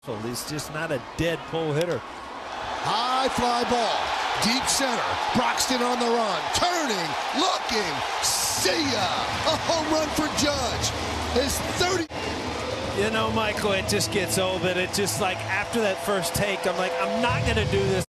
He's just not a dead pull hitter. High fly ball, deep center. Broxton on the run, turning, looking, see ya! A home run for Judge. His 30. You know, Michael, it just gets old, but it just like after that first take, I'm like, I'm not going to do this.